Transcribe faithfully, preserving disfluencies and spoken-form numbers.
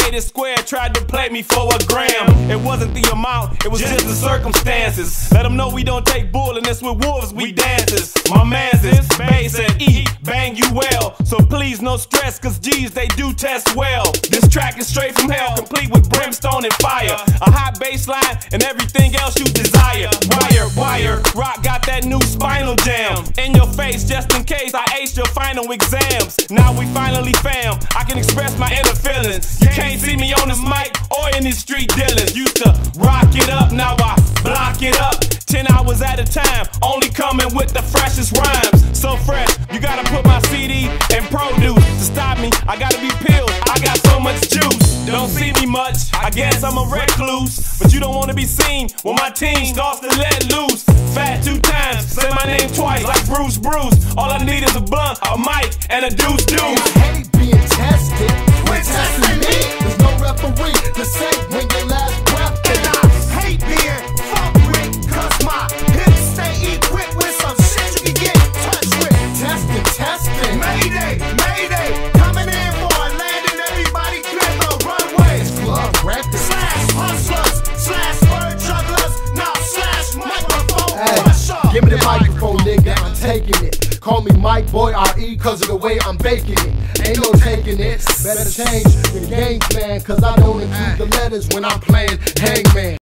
made it square, tried to play me for a gram. It wasn't the amount, it was just the circumstances. Let them know we don't take bull, and it's with wolves we dances. My man's is bass and E, bang you well. So please no stress, cause G's they do test well. This track is straight from hell, complete with brimstone and fire. A hot bass line and everything else you desire. Wire, wire, rock got that new Spinal Jam. In your face just in case I ace your final exams. Now we finally fam, I can express my inner feelings. You can't see me on this mic or in these street dealings. Used to rock it up, now I block it up. Ten hours at a time, only coming with the freshest rhymes. So fresh, you gotta put my C D in produce. To stop me, I gotta be peeled, I got so much juice. Don't see me much, I guess I'm a recluse. But you don't wanna be seen when my team starts to let loose. Fat two times, say my name twice like Bruce Bruce. All I need is a blunt, a mic, and a deuce deuce. I hate being tested, when testing me. There's no referee to say when your last breath. And I hate being fucked with, cause my hips stay equipped with some shit you can get touched with. Testing, testing. Mayday, mayday, coming in for a landing, everybody clear the runway. Club records. Slash hustlers, slash word jugglers, now slash microphone Hey, crusher. give me the microphone, nigga, I'm taking it. Call me Mike Boy R E cause of the way I'm baking it. Ain't no taking it. Better change the game plan, cause I don't include the letters when I'm playing hangman.